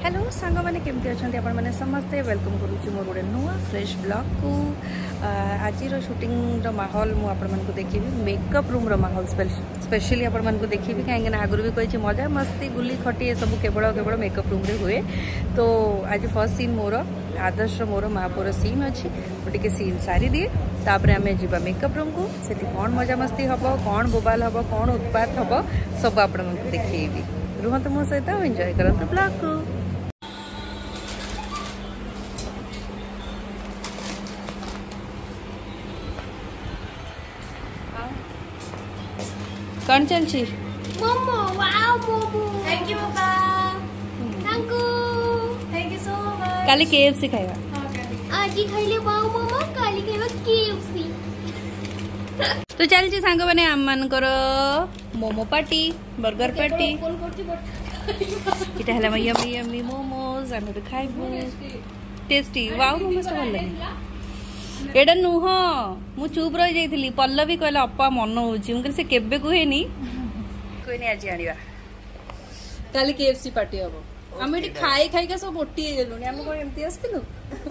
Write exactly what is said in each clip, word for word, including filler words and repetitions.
Hello सांग मैंने केमती अच्छा आपण मैंने समस्ते वेलकम करुच्ची मोर गोटे नुआ फ्रेश ब्लॉग को आज शूटिंग माहौल मुझे देखी मेकअप रूम माहौल स्पेशली आपण देखी कहीं आगुरी भी कही मजा मस्ती गुली खटी ये सब केवल केवल मेकअप रूम रे हुए। तो आज फर्स्ट सीन मोर आदर्श मोर महापुर सीन अच्छी गोटे सीन सारी दिए तापर आम जा मेकअप रूम को से कौन मजा मस्ती हम कौन बोबाल हम कौन उत्पात हम सब आपण देखी रुहतु मो सहित एंजॉय करंतु ब्लॉग को। कौन चलची momo wow momo thank you पापा thank you thank you so much. काली केएफसी खाइबा आज खाइले वाओ मोमो काली खाइबा केएफसी। तो चलची सांग माने आम मानकर momo party burger party phone करची बट इटा हला यम्मी यम्मी मोमोज आम तो खाइबो टेस्टी वाओ मोमोज तो भल लगे एडा नुह मु चुप रही जाइथिली पल्लवी कहला अप्पा मन होची मुके से केबे कुहेनी कोइनी आज आनिबा काली केएफसी पार्टी हबो हम एटी खाई खाई का सब मोटी हे गेलुनी हम कोन एमती आस्तिलु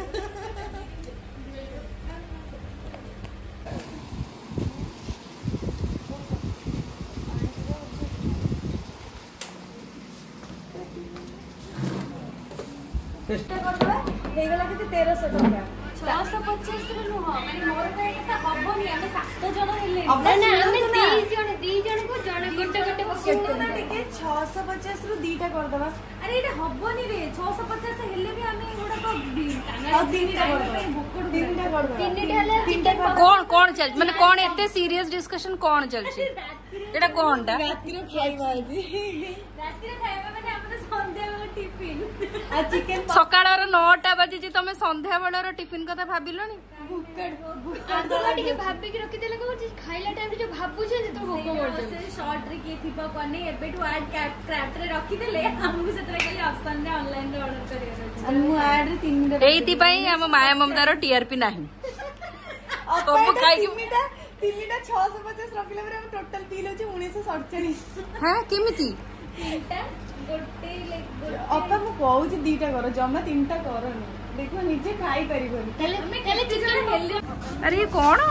हेगला के तेरह सौ टका छह सौ पचास रे नुह माने मोर तो एटा हबोनी हम सात जण हेले ना ना हम तीन जण दी जण को जण गोटे गोटे पकेट सुनो ना टिके छह सौ पचास रु दीटा कर दबा। अरे एटा हबोनी रे छह सौ पचास हेले भी हम एगुडा को और तीनटा कर दबा तीनटा कर दबा तीनटा हेले तीनटा कर कौन कौन चल माने कौन एते सीरियस डिस्कशन कौन चलची एटा कोनटा रात्रि रो खाइबा जी रात्रि रो खाइबा माने हमर संध्या बेला टिफिन आ चिकन सकाळर नौटा बजे तमे संध्या बेलर टिफिन कथा भाबिलोनी भुक्कड़ आगला टिके भाबी के रखि देले को खाइला टाइम जो भाबु छे तो भोक मोर से शॉर्ट रे के थिबा कोने एबे टू ऐड क्राफ्ट रे रखि देले हमहु सेतरे खाली ऑप्शन रे ऑनलाइन रे ऑर्डर करियो हम ऐड रे तीनटा एइति पई हम माया ममतार टीआरपी नाही सब खाइ तीनटा तीनटा छह सौ पचास रखिले रे हम टोटल बिल होचे उन्नीस सौ सड़चालीस। हां केमिति तीनटा गोटे ले अपा मु कहू छी दीटा करो जमा तीनटा करनी देखो निजे खाई परिबनी तले तले चिकन हेले। अरे ये कौन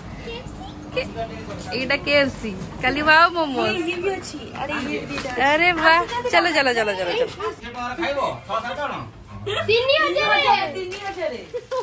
एटा केएफसी काली वाओ मोमोज ये भी अछि अरे ये दीटा अरे वाह चलो चलो चलो चलो चलो खाइबो छह सात जण तीन हजार तीन हजार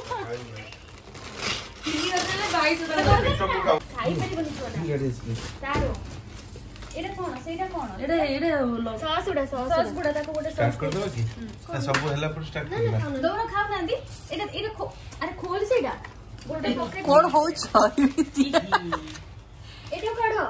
तीन हजार बाईस हजार खाई परिबनी छोटा तारो एटा कोन सेटा कोन एडे एडे सॉस उडा सॉस सॉस गुडा ताको गोटे स्टार्ट कर दो कि ना सब हला पर स्टार्ट करबा दोनो खाओ नांदी एटा एटा खो अरे खोल सेटा गोटे पॉकेट कौन हो छ एटा काढो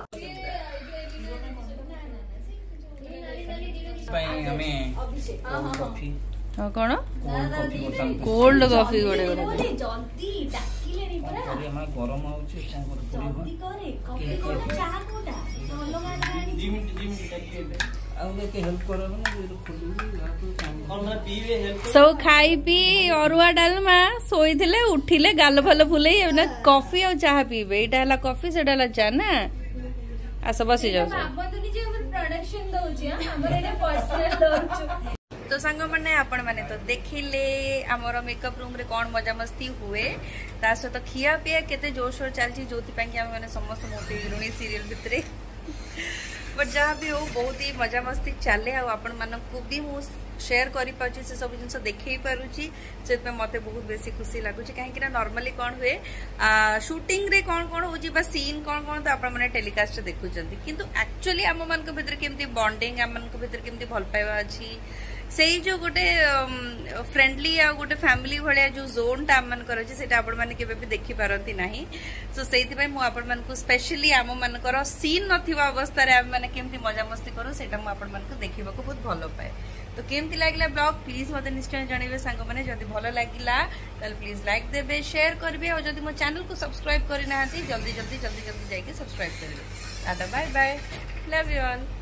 भाई हमें कॉफी हां कौन कोल्ड कॉफी बोतल कोल्ड कॉफी गोडे बोले गोडे जल्दी डाकिले नी परा अरे हमारा गरम आउछ संग कर जल्दी करे कॉफी कोन चाह कोटा हलो माने जी मिनट जी मिनट आउ के हेल्प करो ना ये खोलू और ना पीवे हेल्प सब खाई पी अरुआ डालमा सोई थिले उठिले गाल फल फुले ना कॉफी और चाह पीबे एटा हला कॉफी सेटा हला चाह ना आस बसी जाओ बाबतनी जे हमर प्रोडक्शन दउची हमर एटा पर्सनल दउची। तो सांग मैंने आपण मैंने तो देखिले आमर मेकअप रूम रे कौन मजा मस्ती हुए ता सहित तो खिया पिया केते जोर शोर चलची जोति पाई कि हम मैंने समस्त मोटी गिरुणी सीरियल भितरे बट जहाँ भी हो बहुत ही मजा मस्ती चले आपण मानकु भी मु शेयर करि पाछि से सब जिंस देखै पारुछि से पे मते बहुत बेसी खुशी लागुछि काहे कि ना नॉर्मली कोन हुए शूटिंग रे कोन कोन होछि बा सीन कोन कोन तो आपण माने टेलीकास्ट देखुचंती किंतु एक्चुअली हम मन को भीतर केमती बॉन्डिंग हम मन को भीतर केमती भल पाइबा अछि सेई जो गोटे फ्रेंडली आ गोटे फैमिली भलिया जो जोन टा मन कर अछि सेटा आपण माने केबे भी देखि पारंती नाही सो सेइति पई मु आपण मन को स्पेशली आम मन कर सीन नथिबा अवस्था रे हम माने केमती मजा मस्ती करू सेटा मु आपण मन को देखिबा को बहुत भलो पाए। तो केमती लागला ब्लॉग प्लीज मते निश्चय जणेबे सांग माने जदी भलो लागिला तल प्लीज लाइक देबे शेयर करबे और जदी मो चैनल को सब्सक्राइब करि नाहंती जल्दी जल्दी जल्दी जल्दी जाके सब्सक्राइब करबे। Tata bye bye love you all.